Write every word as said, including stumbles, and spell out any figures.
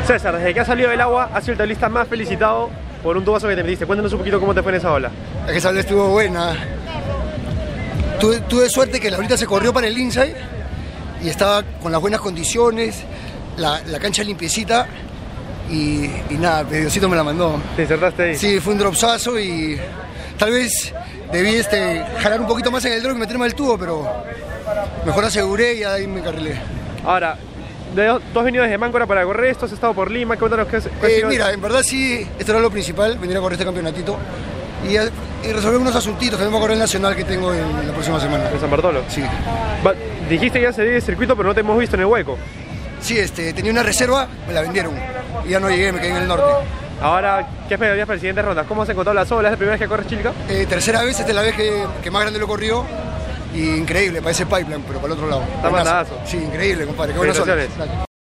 César, desde que has salido del agua, has sido el tablista más felicitado por un tubazo que te metiste. Cuéntanos un poquito cómo te fue en esa ola. Es que esa ola estuvo buena. Tuve, tuve suerte que la ahorita se corrió para el inside y estaba con las buenas condiciones, la, la cancha limpiecita y, y nada, Diosito me la mandó. ¿Te insertaste ahí? Sí, fue un dropsazo y tal vez debí este, jalar un poquito más en el drop y meterme al tubo, pero mejor aseguré y ahí me encarrilé. Ahora, de, tú has venido desde Máncora para correr esto, has estado por Lima, cuéntanos qué has eh, Mira, en verdad sí, esto era lo principal, venir a correr este campeonatito y, y resolver unos asuntitos, también voy a correr el nacional que tengo en la próxima semana. ¿En San Bartolo? Sí. Va, dijiste que ya se dio el circuito, pero no te hemos visto en el hueco. Sí, este, tenía una reserva, me la vendieron y ya no llegué, me quedé en el norte. Ahora, ¿qué esperarías para las siguientes rondas? ¿Cómo has encontrado las olas? ¿Es la primera vez que corres Chilca? Eh, tercera vez, esta es la vez que, que más grande lo corrió. Y increíble, parece pipeline, pero para el otro lado. Está mandadazo. Sí, increíble, compadre. Qué buenas olas.